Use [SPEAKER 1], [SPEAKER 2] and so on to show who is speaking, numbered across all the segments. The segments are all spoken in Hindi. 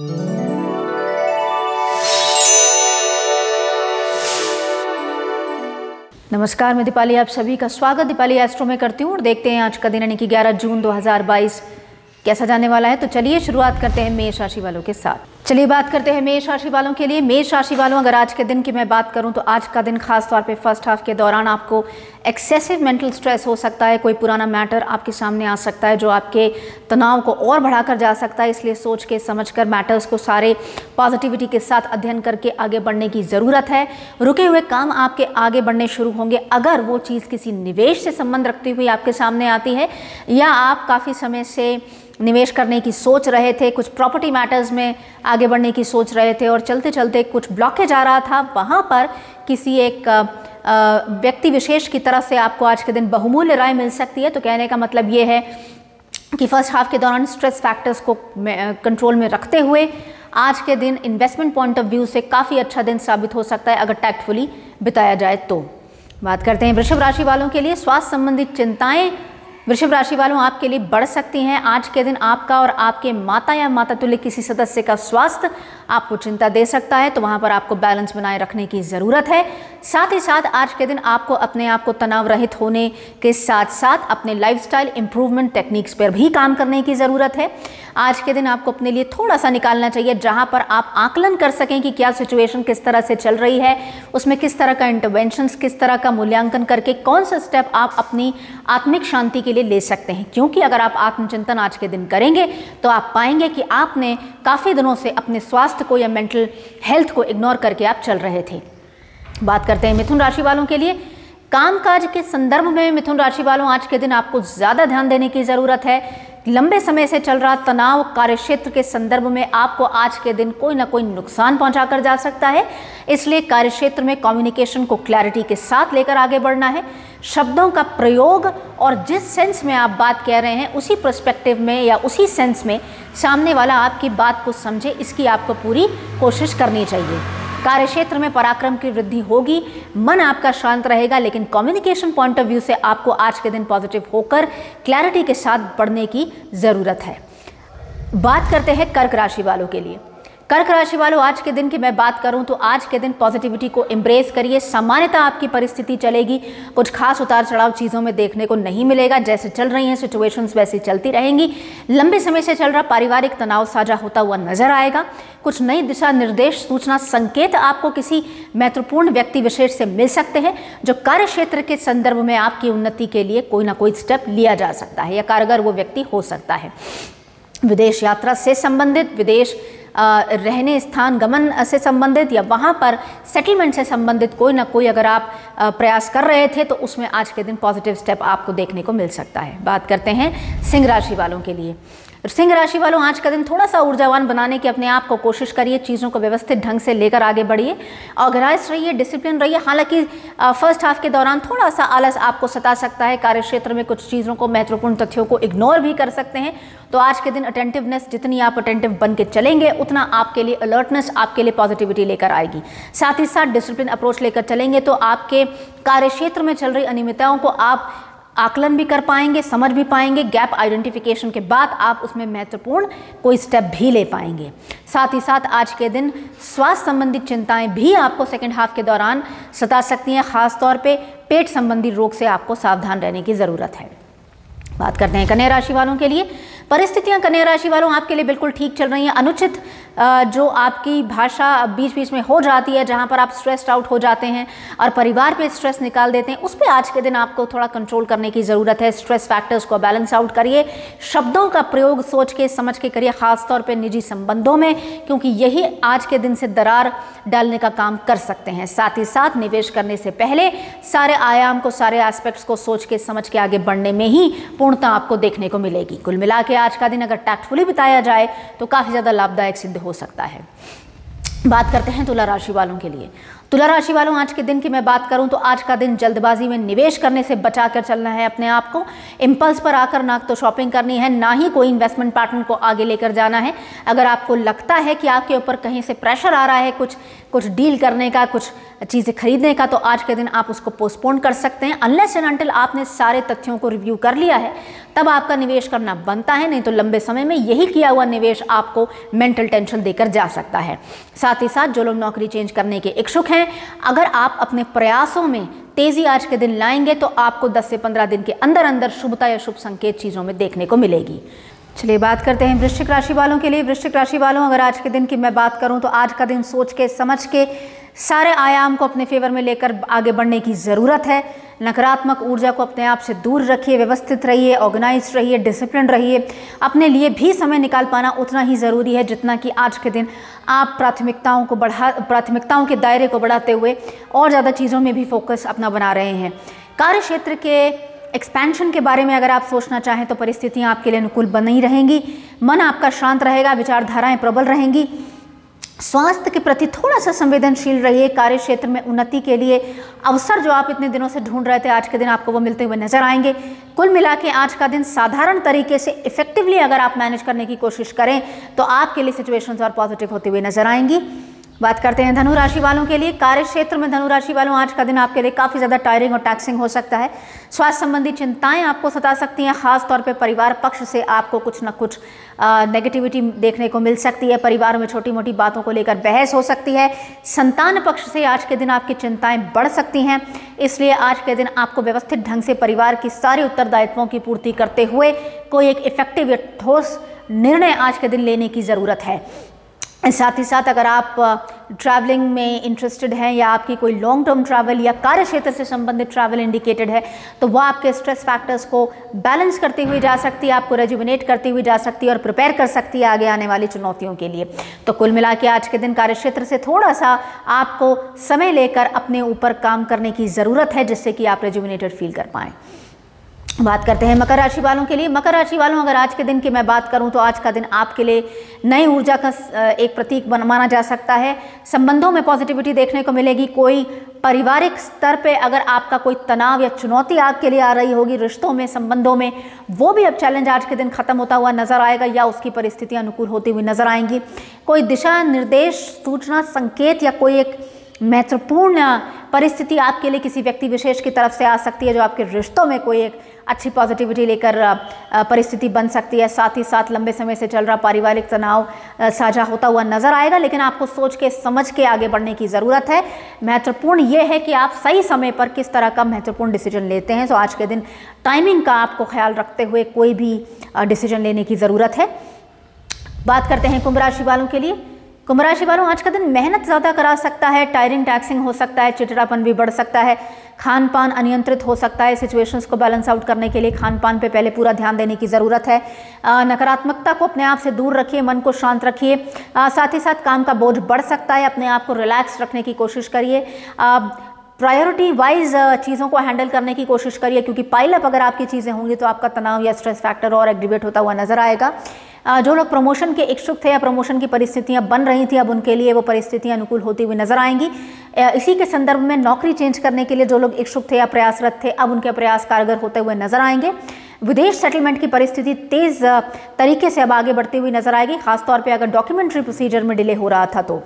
[SPEAKER 1] नमस्कार, मैं दीपाली आप सभी का स्वागत दीपाली एस्ट्रो में करती हूँ और देखते हैं आज का दिन यानी कि 11 जून 2022 कैसा जाने वाला है। तो चलिए शुरुआत करते हैं मेष राशि वालों के साथ। चलिए बात करते हैं मेष राशि वालों के लिए। मेष राशि वालों, अगर आज के दिन की मैं बात करूं तो आज का दिन खास तौर पे फर्स्ट हाफ के दौरान आपको एक्सेसिव मेंटल स्ट्रेस हो सकता है। कोई पुराना मैटर आपके सामने आ सकता है जो आपके तनाव को और बढ़ाकर जा सकता है। इसलिए सोच के समझकर मैटर्स को सारे पॉजिटिविटी के साथ अध्ययन करके आगे बढ़ने की ज़रूरत है। रुके हुए काम आपके आगे बढ़ने शुरू होंगे अगर वो चीज़ किसी निवेश से संबंध रखती हुई आपके सामने आती है या आप काफ़ी समय से निवेश करने की सोच रहे थे, कुछ प्रॉपर्टी मैटर्स में आगे बढ़ने की सोच रहे थे और चलते चलते कुछ ब्लॉकेज आ रहा था। वहाँ पर किसी एक व्यक्ति विशेष की तरफ से आपको आज के दिन बहुमूल्य राय मिल सकती है। तो कहने का मतलब ये है कि फर्स्ट हाफ के दौरान स्ट्रेस फैक्टर्स को कंट्रोल में रखते हुए आज के दिन इन्वेस्टमेंट पॉइंट ऑफ व्यू से काफ़ी अच्छा दिन साबित हो सकता है अगर टैक्टफुली बिताया जाए तो। बात करते हैं वृषभ राशि वालों के लिए। स्वास्थ्य संबंधित चिंताएं वृषभ राशि वालों आपके लिए बढ़ सकती हैं। आज के दिन आपका और आपके माता या माता तुल्य किसी सदस्य का स्वास्थ्य आपको चिंता दे सकता है, तो वहाँ पर आपको बैलेंस बनाए रखने की ज़रूरत है। साथ ही साथ आज के दिन आपको अपने आप को तनाव रहित होने के साथ साथ अपने लाइफस्टाइल इंप्रूवमेंट टेक्निक्स पर भी काम करने की ज़रूरत है। आज के दिन आपको अपने लिए थोड़ा सा निकालना चाहिए जहाँ पर आप आकलन कर सकें कि क्या सिचुएशन किस तरह से चल रही है, उसमें किस तरह का इंटरवेंशंस, किस तरह का मूल्यांकन करके कौन सा स्टेप आप अपनी आत्मिक शांति के लिए ले सकते हैं। क्योंकि अगर आप आत्मचिंतन आज के दिन करेंगे तो आप पाएंगे कि आपने काफ़ी दिनों से अपने स्वास्थ्य को या मेंटल हेल्थ को इग्नोर करके आप चल रहे थे। बात करते हैं मिथुन राशि वालों के लिए। कामकाज के संदर्भ में मिथुन राशि वालों आज के दिन आपको ज़्यादा ध्यान देने की ज़रूरत है। लंबे समय से चल रहा तनाव कार्यक्षेत्र के संदर्भ में आपको आज के दिन कोई ना कोई नुकसान पहुंचाकर जा सकता है। इसलिए कार्यक्षेत्र में कम्युनिकेशन को क्लैरिटी के साथ लेकर आगे बढ़ना है। शब्दों का प्रयोग और जिस सेंस में आप बात कह रहे हैं उसी पर्सपेक्टिव में या उसी सेंस में सामने वाला आपकी बात को समझे, इसकी आपको पूरी कोशिश करनी चाहिए। कार्यक्षेत्र में पराक्रम की वृद्धि होगी, मन आपका शांत रहेगा, लेकिन कम्युनिकेशन पॉइंट ऑफ व्यू से आपको आज के दिन पॉजिटिव होकर क्लैरिटी के साथ बढ़ने की ज़रूरत है। बात करते हैं कर्क राशि वालों के लिए। कर्क राशि वालों, आज के दिन की मैं बात करूं तो आज के दिन पॉजिटिविटी को एम्ब्रेस करिए। सामान्यतः आपकी परिस्थिति चलेगी, कुछ खास उतार चढ़ाव चीज़ों में देखने को नहीं मिलेगा। जैसे चल रही हैं सिचुएशंस वैसी चलती रहेंगी। लंबे समय से चल रहा पारिवारिक तनाव साझा होता हुआ नजर आएगा। कुछ नई दिशा निर्देश, सूचना, संकेत आपको किसी महत्वपूर्ण व्यक्ति विशेष से मिल सकते हैं जो कार्य क्षेत्र के संदर्भ में आपकी उन्नति के लिए कोई ना कोई स्टेप लिया जा सकता है या कारगर वो व्यक्ति हो सकता है। विदेश यात्रा से संबंधित, विदेश रहने स्थान गमन से संबंधित या वहाँ पर सेटलमेंट से संबंधित कोई ना कोई अगर आप प्रयास कर रहे थे तो उसमें आज के दिन पॉजिटिव स्टेप आपको देखने को मिल सकता है। बात करते हैं सिंह राशि वालों के लिए। सिंह राशि वालों, आज का दिन थोड़ा सा ऊर्जावान बनाने की अपने आप को कोशिश करिए। चीज़ों को व्यवस्थित ढंग से लेकर आगे बढ़िए, ऑर्गेनाइज रहिए, डिसिप्लिन रहिए। हालांकि फर्स्ट हाफ के दौरान थोड़ा सा आलस आपको सता सकता है। कार्यक्षेत्र में कुछ चीज़ों को, महत्वपूर्ण तथ्यों को इग्नोर भी कर सकते हैं। तो आज के दिन अटेंटिवनेस, जितनी आप अटेंटिव बन के चलेंगे उतना आपके लिए अलर्टनेस, आपके लिए पॉजिटिविटी लेकर आएगी। साथ ही साथ डिसिप्लिन अप्रोच लेकर चलेंगे तो आपके कार्यक्षेत्र में चल रही अनियमितताओं को आप आकलन भी कर पाएंगे, समझ भी पाएंगे। गैप आइडेंटिफिकेशन के बाद आप उसमें महत्वपूर्ण कोई स्टेप भी ले पाएंगे। साथ ही साथ आज के दिन स्वास्थ्य संबंधित चिंताएं भी आपको सेकंड हाफ के दौरान सता सकती हैं। खास तौर पे पेट संबंधी रोग से आपको सावधान रहने की ज़रूरत है। बात करते हैं कन्या राशि वालों के लिए। परिस्थितियां कन्या राशि वालों आपके लिए बिल्कुल ठीक चल रही हैं। अनुचित जो आपकी भाषा बीच बीच में हो जाती है, जहां पर आप स्ट्रेस्ड आउट हो जाते हैं और परिवार पे स्ट्रेस निकाल देते हैं, उस पर आज के दिन आपको थोड़ा कंट्रोल करने की ज़रूरत है। स्ट्रेस फैक्टर्स को बैलेंस आउट करिए। शब्दों का प्रयोग सोच के समझ के करिए, खासतौर पे निजी संबंधों में, क्योंकि यही आज के दिन से दरार डालने का काम कर सकते हैं। साथ ही साथ निवेश करने से पहले सारे आयाम को, सारे एस्पेक्ट्स को सोच के समझ के आगे बढ़ने में ही पूर्णता आपको देखने को मिलेगी। कुल मिला के आज का दिन अगर टैक्टफुली बिताया जाए तो काफ़ी ज़्यादा लाभदायक सिद्ध हो सकता है। बात करते हैं तुला राशि वालों के लिए। तुला राशि वालों, आज के दिन की मैं बात करूं तो आज का दिन जल्दबाजी में निवेश करने से बचाकर चलना है अपने आप को। इम्पल्स पर आकर ना तो शॉपिंग करनी है, ना ही कोई इन्वेस्टमेंट पार्टनर को आगे लेकर जाना है। अगर आपको लगता है कि आपके ऊपर कहीं से प्रेशर आ रहा है कुछ डील करने का, कुछ चीज़ें खरीदने का, तो आज के दिन आप उसको पोस्टपोन कर सकते हैं। अनलेस एंड अनटिल आपने सारे तथ्यों को रिव्यू कर लिया है तब आपका निवेश करना बनता है, नहीं तो लंबे समय में यही किया हुआ निवेश आपको मेंटल टेंशन देकर जा सकता है। साथ ही साथ जो लोग नौकरी चेंज करने के इच्छुक हैं, अगर आप अपने प्रयासों में तेजी आज के दिन लाएंगे तो आपको 10 से 15 दिन के अंदर अंदर शुभता या शुभ संकेत चीज़ों में देखने को मिलेगी। चलिए बात करते हैं वृश्चिक राशि वालों के लिए। वृश्चिक राशि वालों, अगर आज के दिन की मैं बात करूं तो आज का दिन सोच के समझ के सारे आयाम को अपने फेवर में लेकर आगे बढ़ने की ज़रूरत है। नकारात्मक ऊर्जा को अपने आप से दूर रखिए, व्यवस्थित रहिए, ऑर्गेनाइज रहिए, डिसिप्लिन रहिए। अपने लिए भी समय निकाल पाना उतना ही ज़रूरी है जितना कि आज के दिन आप प्राथमिकताओं के दायरे को बढ़ाते हुए और ज़्यादा चीज़ों में भी फोकस अपना बना रहे हैं। कार्य क्षेत्र के एक्सपेंशन के बारे में अगर आप सोचना चाहें तो परिस्थितियां आपके लिए अनुकूल बनी रहेंगी। मन आपका शांत रहेगा, विचारधाराएं प्रबल रहेंगी। स्वास्थ्य के प्रति थोड़ा सा संवेदनशील रहिए। कार्य क्षेत्र में उन्नति के लिए अवसर जो आप इतने दिनों से ढूंढ रहे थे, आज के दिन आपको वो मिलते हुए नजर आएंगे। कुल मिला के आज का दिन साधारण तरीके से इफेक्टिवली अगर आप मैनेज करने की कोशिश करें तो आपके लिए सिचुएशंस और पॉजिटिव होते हुए नजर आएंगी। बात करते हैं धनु राशि वालों के लिए। कार्य क्षेत्र में धनु राशि वालों, आज का दिन आपके लिए काफ़ी ज़्यादा टायरिंग और टैक्सिंग हो सकता है। स्वास्थ्य संबंधी चिंताएं आपको सता सकती हैं। खास तौर पे परिवार पक्ष से आपको कुछ न कुछ नेगेटिविटी देखने को मिल सकती है। परिवार में छोटी मोटी बातों को लेकर बहस हो सकती है। संतान पक्ष से आज के दिन आपकी चिंताएं बढ़ सकती हैं, इसलिए आज के दिन आपको व्यवस्थित ढंग से परिवार की सारे उत्तरदायित्वों की पूर्ति करते हुए कोई एक इफेक्टिव या ठोस निर्णय आज के दिन लेने की ज़रूरत है। साथ ही साथ अगर आप ट्रैवलिंग में इंटरेस्टेड हैं या आपकी कोई लॉन्ग टर्म ट्रैवल या कार्य क्षेत्र से संबंधित ट्रैवल इंडिकेटेड है तो वह आपके स्ट्रेस फैक्टर्स को बैलेंस करती हुई जा सकती है, आपको रेजुविनेट करती हुई जा सकती है और प्रिपेयर कर सकती है आगे आने वाली चुनौतियों के लिए। तो कुल मिला के आज के दिन कार्य क्षेत्र से थोड़ा सा आपको समय लेकर अपने ऊपर काम करने की ज़रूरत है, जिससे कि आप रेजुविनेटेड फील कर पाएँ। बात करते हैं मकर राशि वालों के लिए। मकर राशि वालों, अगर आज के दिन की मैं बात करूं तो आज का दिन आपके लिए नई ऊर्जा का एक प्रतीक माना जा सकता है। संबंधों में पॉजिटिविटी देखने को मिलेगी। कोई पारिवारिक स्तर पे अगर आपका कोई तनाव या चुनौती आपके लिए आ रही होगी रिश्तों में, संबंधों में, वो भी अब चैलेंज आज के दिन खत्म होता हुआ नजर आएगा या उसकी परिस्थितियां अनुकूल होती हुई नजर आएंगी। कोई दिशा निर्देश, सूचना, संकेत या कोई एक महत्वपूर्ण परिस्थिति आपके लिए किसी व्यक्ति विशेष की तरफ से आ सकती है जो आपके रिश्तों में कोई एक अच्छी पॉजिटिविटी लेकर परिस्थिति बन सकती है। साथ ही साथ लंबे समय से चल रहा पारिवारिक तनाव साझा होता हुआ नजर आएगा, लेकिन आपको सोच के समझ के आगे बढ़ने की ज़रूरत है। महत्वपूर्ण ये है कि आप सही समय पर किस तरह का महत्वपूर्ण डिसीजन लेते हैं। तो आज के दिन टाइमिंग का आपको ख्याल रखते हुए कोई भी डिसीजन लेने की ज़रूरत है। बात करते हैं कुंभ राशि वालों के लिए। कुंभ राशि वालों, आज का दिन मेहनत ज़्यादा करा सकता है, टायरिंग टैक्सिंग हो सकता है, चिड़चिड़ापन भी बढ़ सकता है, खान पान अनियंत्रित हो सकता है। सिचुएशंस को बैलेंस आउट करने के लिए खान पान पे पहले पूरा ध्यान देने की ज़रूरत है। नकारात्मकता को अपने आप से दूर रखिए, मन को शांत रखिए। साथ ही साथ काम का बोझ बढ़ सकता है, अपने आप को रिलैक्स रखने की कोशिश करिए। प्रायोरिटी वाइज चीज़ों को हैंडल करने की कोशिश करिए, क्योंकि पाइल अप अगर आपकी चीज़ें होंगी तो आपका तनाव या स्ट्रेस फैक्टर और एक्टिवेट होता हुआ नजर आएगा। जो लोग प्रमोशन के इच्छुक थे या प्रमोशन की परिस्थितियां बन रही थी, अब उनके लिए वो परिस्थितियां अनुकूल होती हुई नजर आएंगी। इसी के संदर्भ में नौकरी चेंज करने के लिए जो लोग इच्छुक थे या प्रयासरत थे, अब उनके प्रयास कारगर होते हुए नजर आएंगे। विदेश सेटलमेंट की परिस्थिति तेज तरीके से अब आगे बढ़ती हुई नजर आएगी, खासतौर पर अगर डॉक्यूमेंट्री प्रोसीजर में डिले हो रहा था तो।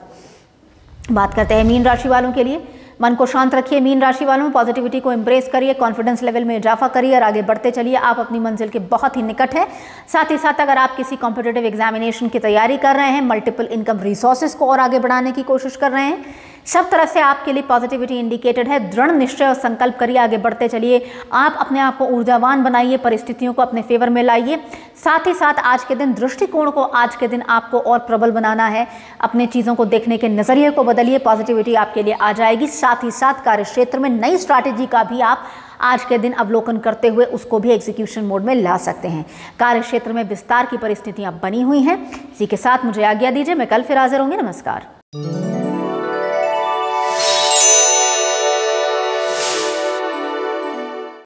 [SPEAKER 1] बात करते हैं मीन राशि वालों के लिए। मन को शांत रखिए मीन राशि वालों, पॉजिटिविटी को एम्ब्रेस करिए, कॉन्फिडेंस लेवल में इजाफा करिए और आगे बढ़ते चलिए। आप अपनी मंजिल के बहुत ही निकट हैं। साथ ही साथ अगर आप किसी कॉम्पिटिटिव एग्जामिनेशन की तैयारी कर रहे हैं, मल्टीपल इनकम रिसोर्सेज को और आगे बढ़ाने की कोशिश कर रहे हैं, सब तरफ से आपके लिए पॉजिटिविटी इंडिकेटेड है। दृढ़ निश्चय और संकल्प करिए, आगे बढ़ते चलिए। आप अपने आप को ऊर्जावान बनाइए, परिस्थितियों को अपने फेवर में लाइए। साथ ही साथ आज के दिन दृष्टिकोण को आज के दिन आपको और प्रबल बनाना है। अपने चीज़ों को देखने के नज़रिए को बदलिए, पॉजिटिविटी आपके लिए आ जाएगी। साथ ही साथ कार्य क्षेत्र में नई स्ट्रैटेजी का भी आप आज के दिन अवलोकन करते हुए उसको भी एग्जीक्यूशन मोड में ला सकते हैं। कार्य क्षेत्र में विस्तार की परिस्थितियां बनी हुई हैं। इसी के साथ मुझे आज्ञा दीजिए, मैं कल फिर हाजिर होंगी। नमस्कार।